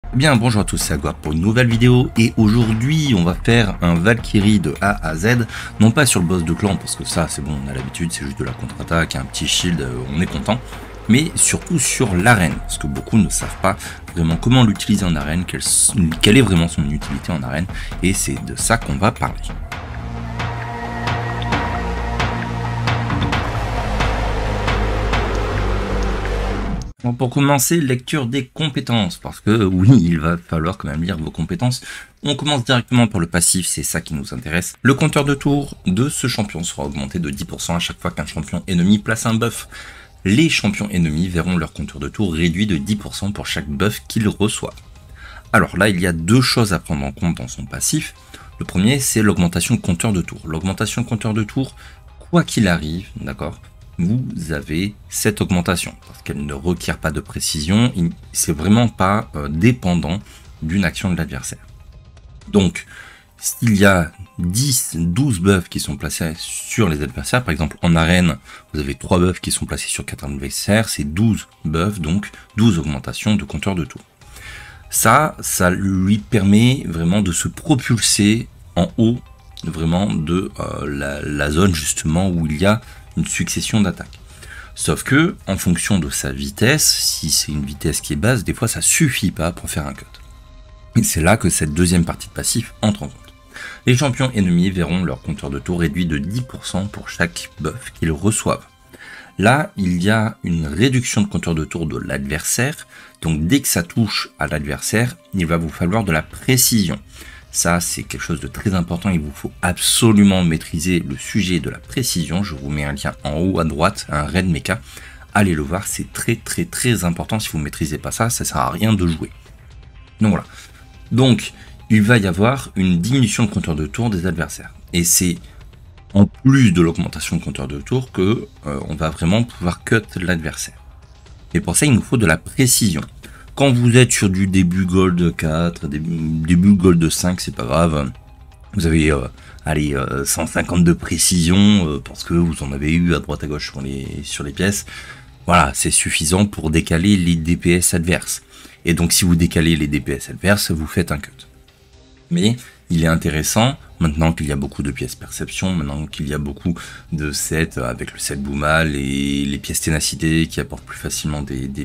Bien, bonjour à tous, c'est Agor pour une nouvelle vidéo et aujourd'hui on va faire un Valkyrie de A à Z, non pas sur le boss de clan parce que ça c'est bon, on a l'habitude, c'est juste de la contre-attaque, un petit shield, on est content, mais surtout sur l'arène, parce que beaucoup ne savent pas vraiment comment l'utiliser en arène, quelle est vraiment son utilité en arène, et c'est de ça qu'on va parler. Bon, pour commencer, lecture des compétences, parce que oui, il va falloir quand même lire vos compétences. On commence directement par le passif, c'est ça qui nous intéresse. Le compteur de tour de ce champion sera augmenté de 10% à chaque fois qu'un champion ennemi place un buff. Les champions ennemis verront leur compteur de tour réduit de 10% pour chaque buff qu'ils reçoivent. Alors là, il y a deux choses à prendre en compte dans son passif. Le premier, c'est l'augmentation de compteur de tour. L'augmentation de compteur de tour, quoi qu'il arrive, d'accord, vous avez cette augmentation parce qu'elle ne requiert pas de précision, c'est vraiment pas dépendant d'une action de l'adversaire. Donc s'il y a 10, 12 buffs qui sont placés sur les adversaires, par exemple en arène, vous avez 3 buffs qui sont placés sur 4 adversaires, c'est 12 buffs, donc 12 augmentations de compteur de tour. Ça lui permet vraiment de se propulser en haut vraiment de la zone justement où il y a une succession d'attaques. Sauf que, en fonction de sa vitesse, si c'est une vitesse qui est basse, des fois ça suffit pas pour faire un cut. Et c'est là que cette deuxième partie de passif entre en compte. Les champions ennemis verront leur compteur de tour réduit de 10% pour chaque buff qu'ils reçoivent. Là, il y a une réduction de compteur de tour de l'adversaire, donc dès que ça touche à l'adversaire, il va vous falloir de la précision. Ça, c'est quelque chose de très important, il vous faut absolument maîtriser le sujet de la précision. Je vous mets un lien en haut à droite, un raid mecha. Allez le voir, c'est très important. Si vous ne maîtrisez pas ça, ça ne sert à rien de jouer. Donc voilà. Donc, il va y avoir une diminution de compteur de tour des adversaires. Et c'est en plus de l'augmentation de compteur de tour que on va vraiment pouvoir cut l'adversaire. Et pour ça, il nous faut de la précision. Quand vous êtes sur du début gold 4, début gold 5, c'est pas grave. Vous avez 150 de précision parce que vous en avez eu à droite à gauche sur les pièces. Voilà, c'est suffisant pour décaler les DPS adverses. Et donc si vous décalez les DPS adverses, vous faites un cut. Mais il est intéressant, maintenant qu'il y a beaucoup de pièces perception, maintenant qu'il y a beaucoup de sets avec le set Boomal et les pièces ténacité qui apportent plus facilement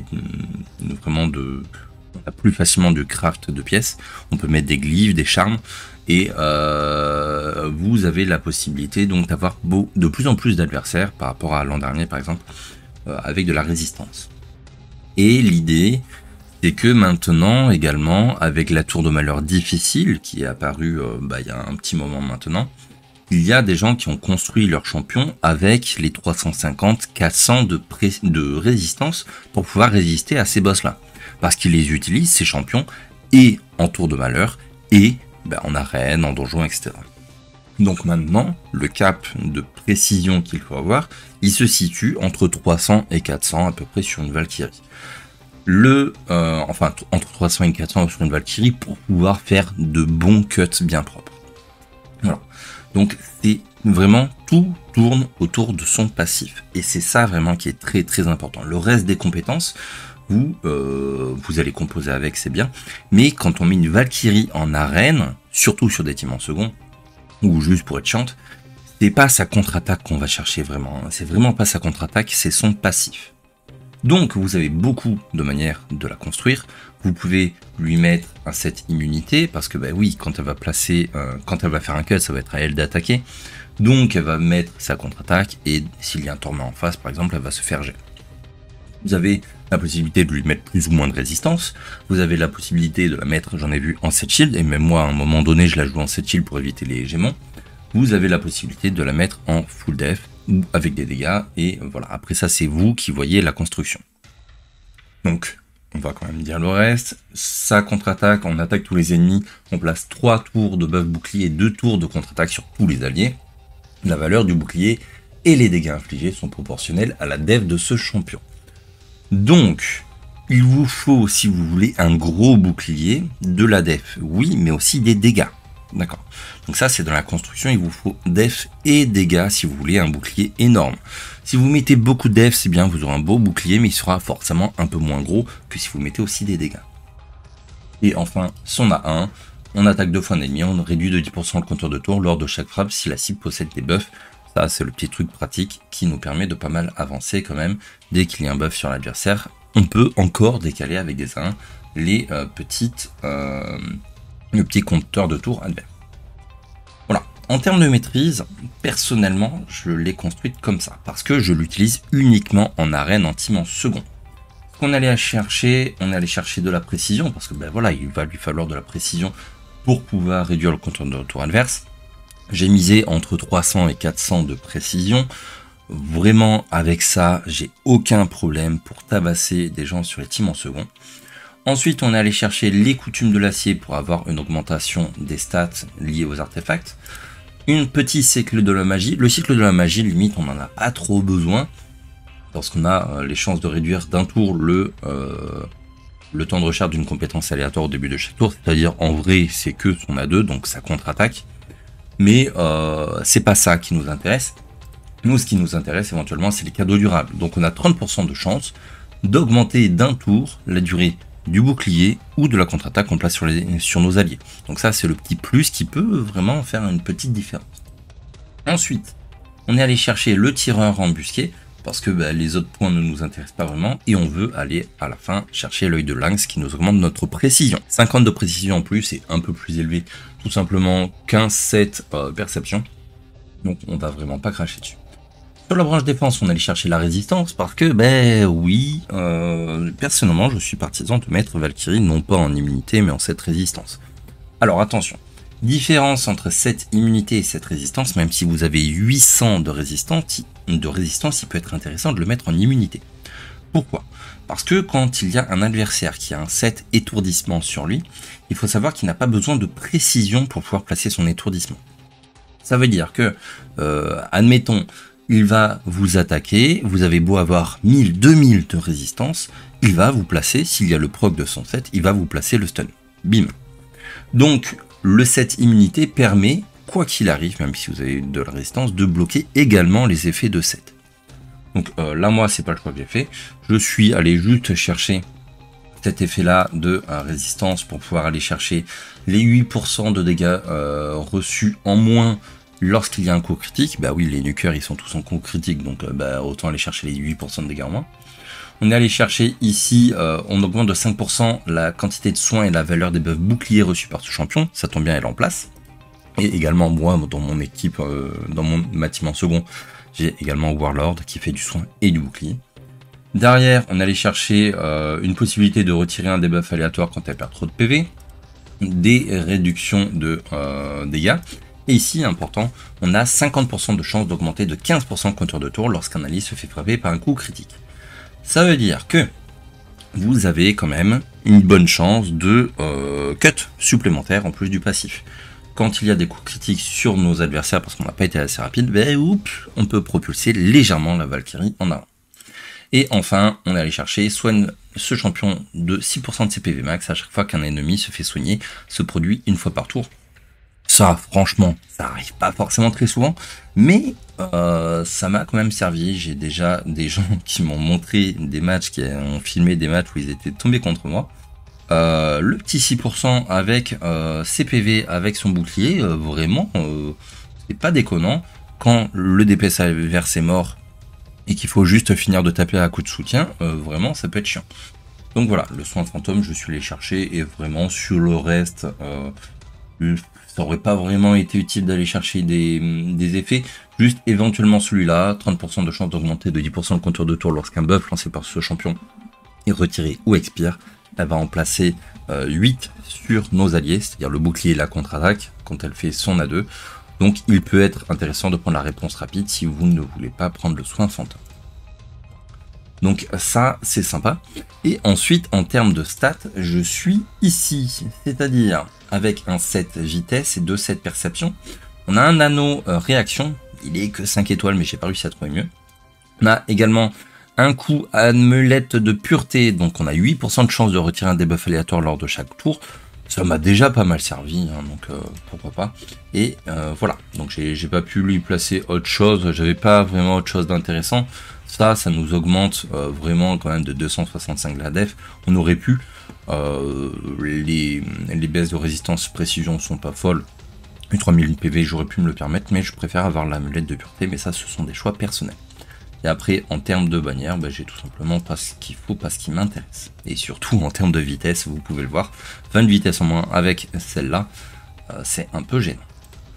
plus facilement du craft de pièces. On peut mettre des glyphes, des charmes et vous avez la possibilité donc d'avoir de plus en plus d'adversaires par rapport à l'an dernier par exemple avec de la résistance. Et l'idée c'est que maintenant également avec la tour de malheur difficile qui est apparue il y a un petit moment maintenant, il y a des gens qui ont construit leur champion avec les 350-400 de résistance pour pouvoir résister à ces boss là. Parce qu'ils les utilisent ces champions et en tour de malheur et en arène, en donjon, etc. Donc maintenant, le cap de précision qu'il faut avoir, il se situe entre 300 et 400 à peu près sur une Valkyrie. Entre 300 et 400 sur une Valkyrie pour pouvoir faire de bons cuts bien propres. Voilà. Donc c'est vraiment tout tourne autour de son passif et c'est ça vraiment qui est très important. Le reste des compétences, vous allez composer avec, c'est bien, mais quand on met une Valkyrie en arène, surtout sur des teams en second ou juste pour être chiante, c'est pas sa contre-attaque qu'on va chercher vraiment. C'est vraiment pas sa contre-attaque, c'est son passif. Donc vous avez beaucoup de manières de la construire. Vous pouvez lui mettre un set immunité parce que oui, quand elle va faire un cut, ça va être à elle d'attaquer. Donc elle va mettre sa contre-attaque et s'il y a un torment en face, par exemple, elle va se faire gel. Vous avez la possibilité de lui mettre plus ou moins de résistance. Vous avez la possibilité de la mettre, j'en ai vu, en set shield et même moi à un moment donné, je la joue en set shield pour éviter les gémons. Vous avez la possibilité de la mettre en full def ou avec des dégâts et voilà, après ça c'est vous qui voyez la construction. Donc on va quand même dire le reste. Sa contre-attaque, on attaque tous les ennemis, on place 3 tours de buff bouclier et 2 tours de contre-attaque sur tous les alliés. La valeur du bouclier et les dégâts infligés sont proportionnels à la def de ce champion. Donc il vous faut, si vous voulez, un gros bouclier, de la def, oui, mais aussi des dégâts. D'accord. Donc ça, c'est dans la construction, il vous faut def et dégâts si vous voulez un bouclier énorme. Si vous mettez beaucoup de def, c'est bien, vous aurez un beau bouclier, mais il sera forcément un peu moins gros que si vous mettez aussi des dégâts. Et enfin, si on a un, on attaque 2 fois un ennemi, on réduit de 10% le compteur de tour lors de chaque frappe si la cible possède des buffs. Ça, c'est le petit truc pratique qui nous permet de pas mal avancer quand même. Dès qu'il y a un buff sur l'adversaire, on peut encore décaler avec des 1 les le petit compteur de tour adverse. Voilà. En termes de maîtrise, personnellement, je l'ai construite comme ça, parce que je l'utilise uniquement en arène en team en second. Ce qu'on allait chercher, on allait chercher de la précision, parce que ben voilà, il va lui falloir de la précision pour pouvoir réduire le compteur de tour adverse. J'ai misé entre 300 et 400 de précision. Vraiment, avec ça, j'ai aucun problème pour tabasser des gens sur les teams en second. Ensuite, on est allé chercher les coutumes de l'acier pour avoir une augmentation des stats liées aux artefacts. Une petite cycle de la magie. Le cycle de la magie, limite, on n'en a pas trop besoin. Lorsqu'on a les chances de réduire d'un tour le temps de recharge d'une compétence aléatoire au début de chaque tour. C'est-à-dire, en vrai, c'est que on a 2, donc ça contre-attaque. Mais c'est pas ça qui nous intéresse. Nous, ce qui nous intéresse éventuellement, c'est les cadeaux durables. Donc on a 30% de chance d'augmenter d'un tour la durée du bouclier ou de la contre-attaque qu'on place sur nos alliés. Donc ça, c'est le petit plus qui peut vraiment faire une petite différence. Ensuite, on est allé chercher le tireur embusqué, parce que les autres points ne nous intéressent pas vraiment, et on veut aller à la fin chercher l'œil de lynx qui nous augmente notre précision. 50 de précision en plus, c'est un peu plus élevé, tout simplement 15-7 perception, donc on va vraiment pas cracher dessus. Sur la branche défense, on allait chercher la résistance, parce que, oui, personnellement, je suis partisan de mettre Valkyrie non pas en immunité, mais en 7 résistance. Alors attention, différence entre cette immunité et cette résistance, même si vous avez 800 de résistance, il peut être intéressant de le mettre en immunité. Pourquoi? Parce que quand il y a un adversaire qui a un 7 étourdissement sur lui, il faut savoir qu'il n'a pas besoin de précision pour pouvoir placer son étourdissement. Ça veut dire que, admettons, il va vous attaquer, vous avez beau avoir 1000, 2000 de résistance, il va vous placer, s'il y a le proc de son 7, il va vous placer le stun. Bim. Donc, le 7 immunité permet, quoi qu'il arrive, même si vous avez de la résistance, de bloquer également les effets de 7. Donc là, moi, c'est pas le choix que j'ai fait. Je suis allé juste chercher cet effet-là de résistance pour pouvoir aller chercher les 8% de dégâts reçus en moins lorsqu'il y a un coup critique. Bah oui, les nuqueurs, ils sont tous en coup critique, donc autant aller chercher les 8% de dégâts en moins. On est allé chercher ici, on augmente de 5% la quantité de soins et la valeur des buffs boucliers reçus par ce champion. Ça tombe bien, elle est en place. Et également, moi, dans mon équipe, dans mon bâtiment second, j'ai également Warlord qui fait du soin et du bouclier. Derrière, on allait chercher une possibilité de retirer un debuff aléatoire quand elle perd trop de PV. Des réductions de dégâts. Et ici, important, on a 50% de chance d'augmenter de 15% le compteur de tour lorsqu'un allié se fait frapper par un coup critique. Ça veut dire que vous avez quand même une bonne chance de cut supplémentaire en plus du passif. Quand il y a des coups critiques sur nos adversaires parce qu'on n'a pas été assez rapide, on peut propulser légèrement la Valkyrie en avant. Et enfin, on est allé chercher soigne ce champion de 6% de ses PV max à chaque fois qu'un ennemi se fait soigner, se produit une fois par tour. Ça, franchement, ça arrive pas forcément très souvent, mais ça m'a quand même servi. J'ai déjà des gens qui m'ont montré des matchs, qui ont filmé des matchs où ils étaient tombés contre moi. Le petit 6% avec ses PV, avec son bouclier, vraiment, c'est pas déconnant. Quand le DPS adverse est mort et qu'il faut juste finir de taper à coup de soutien, vraiment, ça peut être chiant. Donc voilà, le soin fantôme, je suis allé chercher, et vraiment, sur le reste... ça aurait pas vraiment été utile d'aller chercher des effets, juste éventuellement celui-là, 30% de chance d'augmenter de 10% le compteur de tour lorsqu'un buff lancé par ce champion est retiré ou expire. Elle va en placer 8 sur nos alliés, c'est-à-dire le bouclier et la contre-attaque quand elle fait son A2. Donc il peut être intéressant de prendre la réponse rapide si vous ne voulez pas prendre le soin fantôme. Donc ça, c'est sympa. Et ensuite, en termes de stats, je suis ici, c'est-à-dire avec un 7 vitesse et 2 7 perception. On a un anneau réaction, il est que 5 étoiles, mais j'ai pas réussi à trouver mieux. On a également un coup amulette de pureté, donc on a 8% de chance de retirer un debuff aléatoire lors de chaque tour. Ça m'a déjà pas mal servi, hein, donc pourquoi pas. Et voilà, donc j'ai pas pu lui placer autre chose, j'avais pas vraiment autre chose d'intéressant. Ça nous augmente vraiment quand même de 265 la def. On aurait pu Les baisses de résistance précision sont pas folles. 3000 PV, j'aurais pu me le permettre, mais je préfère avoir l'amulette de pureté, mais ça, ce sont des choix personnels. Et après, en termes de bannière, j'ai tout simplement pas ce qu'il faut, pas ce qui m'intéresse. Et surtout, en termes de vitesse, vous pouvez le voir, 20 de vitesse en moins avec celle-là, c'est un peu gênant.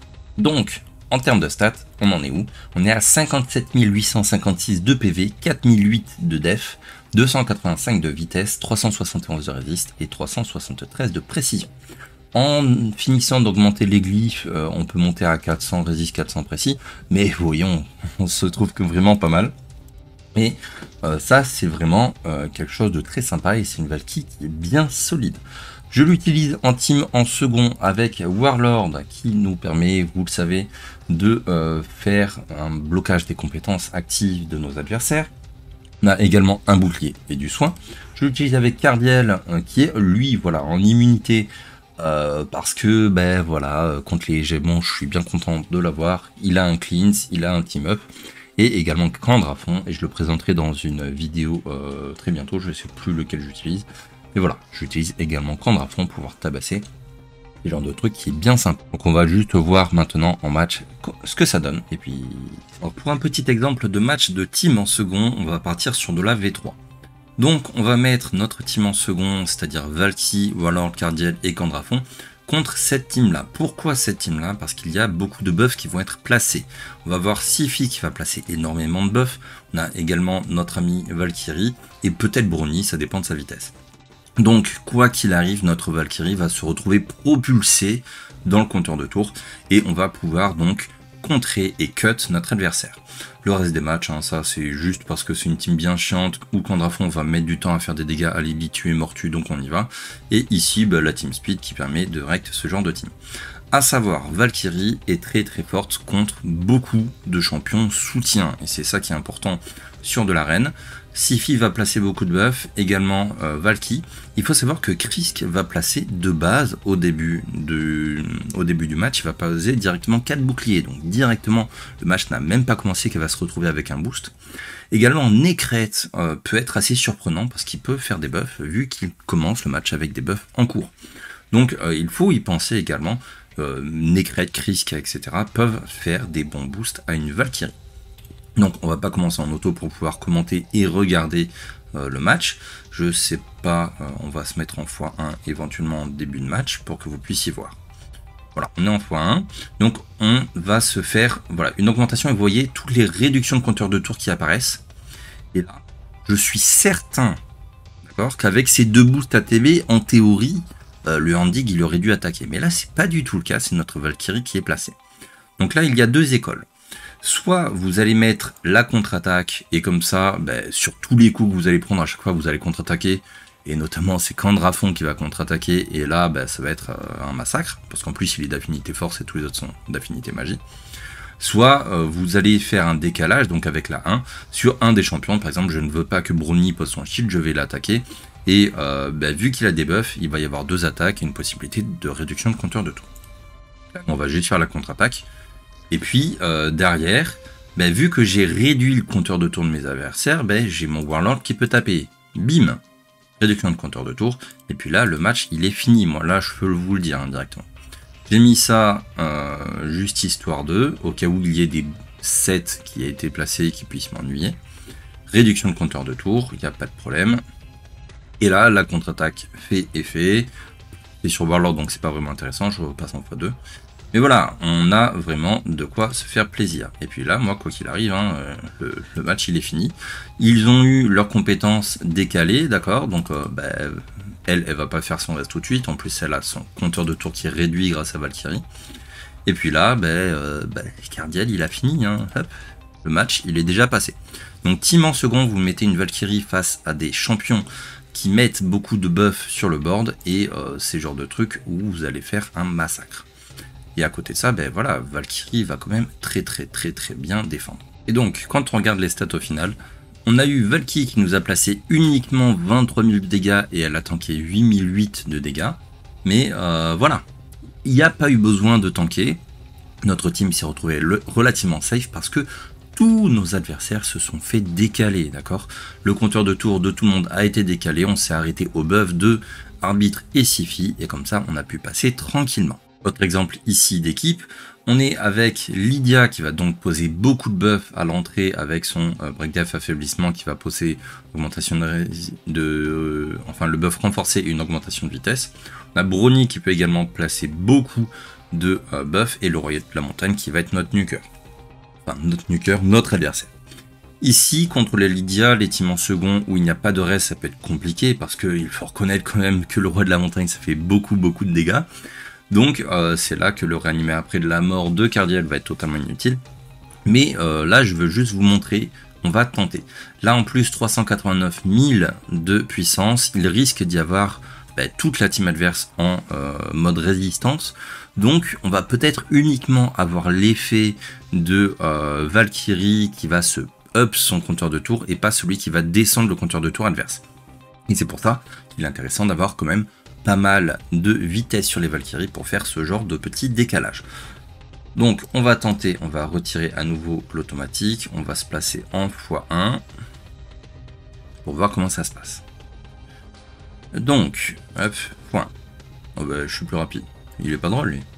Donc, en termes de stats, on en est où? On est à 57 856 de PV, 4008 de def, 285 de vitesse, 371 de résiste et 373 de précision. En finissant d'augmenter les glyphes, on peut monter à 400 résiste, 400 précis, mais voyons, on se trouve que vraiment pas mal. Et ça, c'est vraiment quelque chose de très sympa et c'est une Valkyrie qui est bien solide. Je l'utilise en team en second avec Warlord qui nous permet, vous le savez, de faire un blocage des compétences actives de nos adversaires. On a également un bouclier et du soin. Je l'utilise avec Cardiel qui est lui, voilà, en immunité. Parce que voilà, contre les gémons, je suis bien content de l'avoir. Il a un cleanse, il a un team up et également Candrafon, et je le présenterai dans une vidéo très bientôt, je ne sais plus lequel j'utilise. Et voilà, j'utilise également Candrafon pour pouvoir tabasser ce genre de truc qui est bien simple. Donc on va juste voir maintenant en match ce que ça donne. Et puis pour un petit exemple de match de team en second, on va partir sur de la V3. Donc on va mettre notre team en second, c'est-à-dire Valky, Warlord, Cardiel et Candrafon, contre cette team là. Pourquoi cette team là? Parce qu'il y a beaucoup de buffs qui vont être placés. On va voir Sifi qui va placer énormément de buffs. On a également notre ami Valkyrie et peut-être Brony, ça dépend de sa vitesse. Donc quoi qu'il arrive, notre Valkyrie va se retrouver propulsée dans le compteur de tour et on va pouvoir donc contrer et cut notre adversaire. Le reste des matchs, ça c'est juste parce que c'est une team bien chiante où Candrafon va mettre du temps à faire des dégâts, à les tuer mortus, donc on y va. Et ici, la team speed qui permet de rect ce genre de team. A savoir, Valkyrie est très forte contre beaucoup de champions soutien, et c'est ça qui est important sur de l'arène. Sifi va placer beaucoup de buffs, également Valky. Il faut savoir que Krisk va placer de base au début du match, il va poser directement 4 boucliers, donc directement le match n'a même pas commencé qu'elle va se retrouver avec un boost. Également Nekret peut être assez surprenant parce qu'il peut faire des buffs vu qu'il commence le match avec des buffs en cours. Donc il faut y penser également, Nekret, Krisk, etc. peuvent faire des bons boosts à une Valkyrie. Donc on va pas commencer en auto pour pouvoir commenter et regarder le match. Je sais pas, on va se mettre en x1 éventuellement en début de match pour que vous puissiez voir. Voilà, on est en x1, donc on va se faire une augmentation et vous voyez toutes les réductions de compteur de tour qui apparaissent. Et là, je suis certain qu'avec ces deux boosts ATB, en théorie, le Handig il aurait dû attaquer. Mais là, c'est pas du tout le cas, c'est notre Valkyrie qui est placée. Donc là, il y a deux écoles. Soit vous allez mettre la contre-attaque et comme ça, sur tous les coups que vous allez prendre à chaque fois, vous allez contre-attaquer. Et notamment, c'est Candrafon qui va contre-attaquer. Et là, ça va être un massacre. Parce qu'en plus, il est d'affinité force et tous les autres sont d'affinité magie. Soit vous allez faire un décalage, donc avec la 1, sur un des champions. Par exemple, je ne veux pas que Brony pose son shield, je vais l'attaquer. Et vu qu'il a des buffs, il va y avoir deux attaques et une possibilité de réduction de compteur de tout. On va juste faire la contre-attaque. Et puis derrière, vu que j'ai réduit le compteur de tour de mes adversaires, j'ai mon Warlord qui peut taper. Bim, réduction de compteur de tour. Et puis là, le match, il est fini. Moi, là, je peux vous le dire directement. J'ai mis ça juste histoire de, au cas où il y ait des sets qui aient été placés et qui puissent m'ennuyer. Réduction de compteur de tour, il n'y a pas de problème. Et là, la contre-attaque fait effet. C'est sur Warlord, donc c'est pas vraiment intéressant. Je repasse en x2. Mais voilà, on a vraiment de quoi se faire plaisir. Et puis là, moi, quoi qu'il arrive, le match, il est fini. Ils ont eu leurs compétences décalées, d'accord. Donc, elle va pas faire son reste tout de suite. En plus, elle a son compteur de tour qui est réduit grâce à Valkyrie. Et puis là, Cardiel, il a fini. Hop, le match, il est déjà passé. Donc, team en second, vous mettez une Valkyrie face à des champions qui mettent beaucoup de buffs sur le board. Et c'est le genre de truc où vous allez faire un massacre. Et à côté de ça, Valkyrie va quand même très bien défendre. Et donc, quand on regarde les stats au final, on a eu Valkyrie qui nous a placé uniquement 23 000 de dégâts et elle a tanké 8008 de dégâts. Mais voilà, il n'y a pas eu besoin de tanker. Notre team s'est retrouvé relativement safe parce que tous nos adversaires se sont fait décaler, d'accord? Le compteur de tour de tout le monde a été décalé, on s'est arrêté au buff de arbitre et Sifi, et comme ça on a pu passer tranquillement. Autre exemple ici d'équipe, on est avec Lydia qui va donc poser beaucoup de buffs à l'entrée avec son break def affaiblissement qui va poser augmentation enfin le buff renforcé et une augmentation de vitesse. On a Brony qui peut également placer beaucoup de buffs et le Roi de la Montagne qui va être notre nuker. Enfin notre nuker, notre adversaire. Ici, contre les Lydia, les teams en second où il n'y a pas de reste, ça peut être compliqué parce qu'il faut reconnaître quand même que le Roi de la Montagne ça fait beaucoup de dégâts. Donc c'est là que le réanimer après de la mort de Cardiel va être totalement inutile. Mais là je veux juste vous montrer, on va tenter. Là en plus 389 000 de puissance, il risque d'y avoir toute la team adverse en mode résistance. Donc on va peut-être uniquement avoir l'effet de Valkyrie qui va se up son compteur de tour et pas celui qui va descendre le compteur de tour adverse. Et c'est pour ça qu'il est intéressant d'avoir quand même pas mal de vitesse sur les Valkyries pour faire ce genre de petit décalage. Donc on va tenter, on va retirer à nouveau l'automatique, on va se placer en x1 pour voir comment ça se passe. Donc, hop, point. Oh bah, je suis plus rapide. Il est pas drôle lui.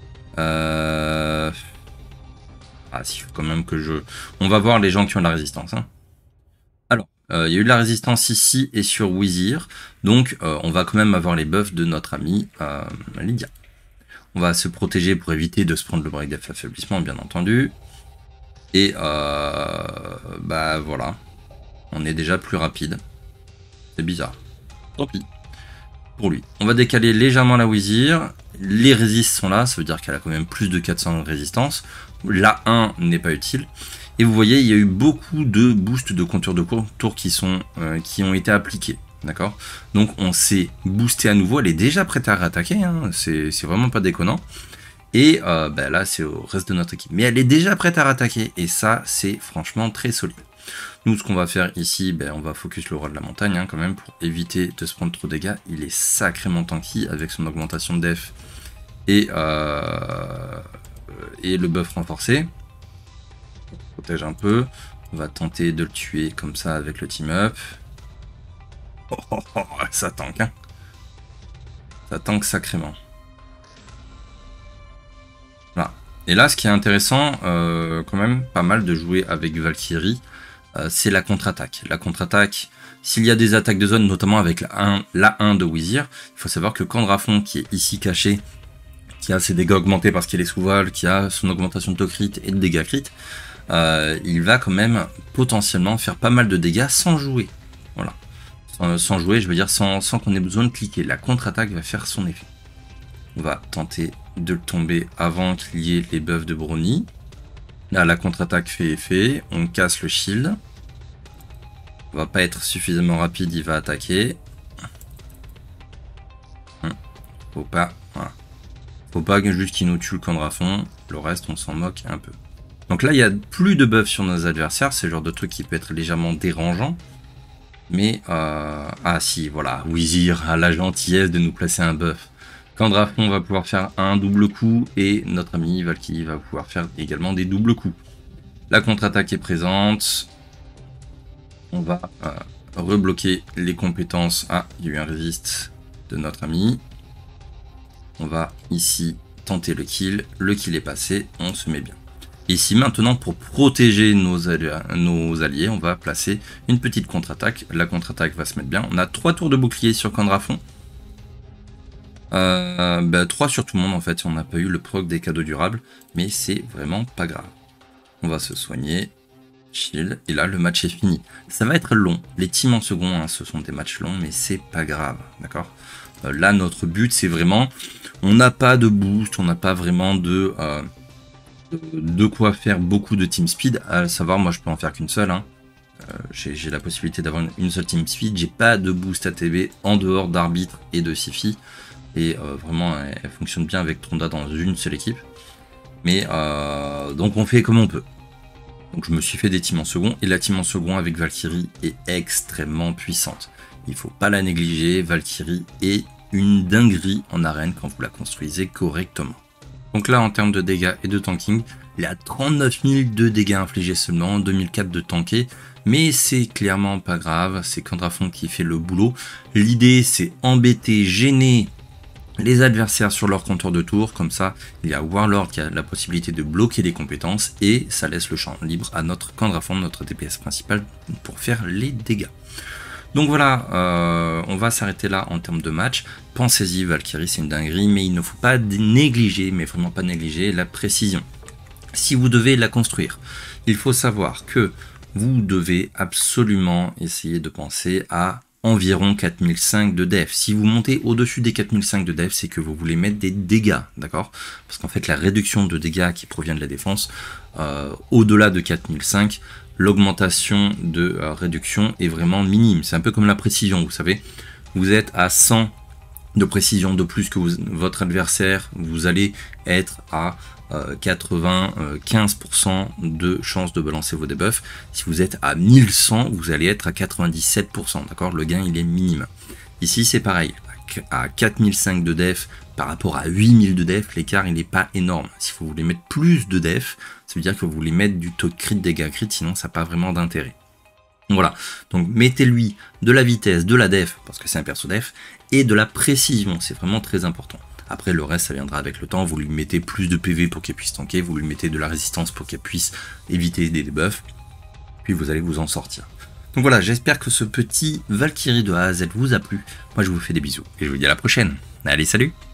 Ah si, faut quand même que je... On va voir les gens qui ont de la résistance. Hein. Alors, il y a eu de la résistance ici et sur Wizir. Donc, on va quand même avoir les buffs de notre ami Lydia. On va se protéger pour éviter de se prendre le break def affaiblissement, bien entendu. Et bah voilà. On est déjà plus rapide. C'est bizarre. Tant pis. Pour lui. On va décaler légèrement la Wizir. Les résistes sont là, ça veut dire qu'elle a quand même plus de 400 de résistance. La 1 n'est pas utile. Et vous voyez, il y a eu beaucoup de boosts de compteur de tour qui ont été appliqués. D'accord? Donc on s'est boosté à nouveau. Elle est déjà prête à réattaquer. Hein. C'est vraiment pas déconnant. Et là, c'est au reste de notre équipe. Mais elle est déjà prête à réattaquer. Et ça, c'est franchement très solide. Nous, ce qu'on va faire ici, on va focus le Roi de la Montagne hein, quand même pour éviter de se prendre trop de dégâts. Il est sacrément tanky avec son augmentation de def et le buff renforcé. On protège un peu. On va tenter de le tuer comme ça avec le team up. Ça tank, hein. Ça tank sacrément. Voilà. Et là, ce qui est intéressant, quand même, pas mal de jouer avec Valkyrie. C'est la contre-attaque. La contre-attaque, s'il y a des attaques de zone, notamment avec la 1 de Wizir, il faut savoir que Candrafon, qui est ici caché, qui a ses dégâts augmentés parce qu'il est sous voile, qui a son augmentation de crit et de dégâts crit, il va quand même potentiellement faire pas mal de dégâts sans jouer. Voilà. Sans jouer, je veux dire sans qu'on ait besoin de cliquer. La contre-attaque va faire son effet. On va tenter de le tomber avant qu'il y ait les buffs de Brony. Là, la contre-attaque fait effet, on casse le shield. On va pas être suffisamment rapide, il va attaquer. Faut pas, voilà. Faut pas juste qu'il nous tue le Candrafon, le reste on s'en moque un peu. Donc là, il y a plus de buffs sur nos adversaires, c'est le genre de truc qui peut être légèrement dérangeant. Mais, ah si, voilà, Wizir a la gentillesse de nous placer un buff. Candrafon va pouvoir faire un double coup et notre ami Valkyrie va pouvoir faire également des doubles coups. La contre-attaque est présente. On va rebloquer les compétences. Ah, il y a eu un résist de notre ami. On va ici tenter le kill. Le kill est passé, on se met bien. Ici maintenant, pour protéger nos alliés, on va placer une petite contre-attaque. La contre-attaque va se mettre bien. On a 3 tours de bouclier sur Candrafon. 3 sur tout le monde en fait, on n'a pas eu le proc des cadeaux durables, mais c'est vraiment pas grave. On va se soigner, shield, et là le match est fini. Ça va être long, les teams en second, hein, ce sont des matchs longs, mais c'est pas grave, d'accord. Là notre but c'est vraiment, on n'a pas de boost, on n'a pas vraiment de quoi faire beaucoup de team speed, à savoir moi je peux en faire qu'une seule, hein. J'ai la possibilité d'avoir une seule team speed, j'ai pas de boost ATB en dehors d'arbitre et de Sifi. Et vraiment elle fonctionne bien avec Tronda dans une seule équipe. Mais donc on fait comme on peut. Donc je me suis fait des teams en second. Et la team en second avec Valkyrie est extrêmement puissante. Il faut pas la négliger. Valkyrie est une dinguerie en arène quand vous la construisez correctement. Donc là en termes de dégâts et de tanking, Il a 39 000 de dégâts infligés seulement, 2004 de tanké, mais c'est clairement pas grave, c'est Candrafond qui fait le boulot. L'idée c'est embêter, gêner les adversaires sur leur compteur de tour, comme ça il y a Warlord qui a la possibilité de bloquer les compétences et ça laisse le champ libre à notre Candrafond, notre DPS principal, pour faire les dégâts. Donc voilà, on va s'arrêter là en termes de match. Pensez-y, Valkyrie c'est une dinguerie, mais il ne faut pas négliger, mais vraiment pas négliger la précision. Si vous devez la construire, il faut savoir que vous devez absolument essayer de penser à environ 4005 de def. Si vous montez au-dessus des 4005 de def, c'est que vous voulez mettre des dégâts, d'accord? Parce qu'en fait, la réduction de dégâts qui provient de la défense, au-delà de 4005, l'augmentation de réduction est vraiment minime. C'est un peu comme la précision, vous savez. Vous êtes à 100 de précision de plus que votre adversaire, vous allez être à 95% de chance de balancer vos debuffs. Si vous êtes à 1100, vous allez être à 97%, d'accord? Le gain il est minime. Ici c'est pareil, à 4005 de def par rapport à 8000 de def, l'écart il n'est pas énorme. Si vous voulez mettre plus de def, ça veut dire que vous voulez mettre du taux de crit, dégâts crit, sinon ça n'a pas vraiment d'intérêt. Voilà, donc mettez-lui de la vitesse, de la def, parce que c'est un perso def, et de la précision, c'est vraiment très important. Après le reste ça viendra avec le temps, vous lui mettez plus de PV pour qu'elle puisse tanker, vous lui mettez de la résistance pour qu'elle puisse éviter des debuffs, puis vous allez vous en sortir. Donc voilà, j'espère que ce petit Valkyrie de A à Z vous a plu, moi je vous fais des bisous, et je vous dis à la prochaine, allez salut!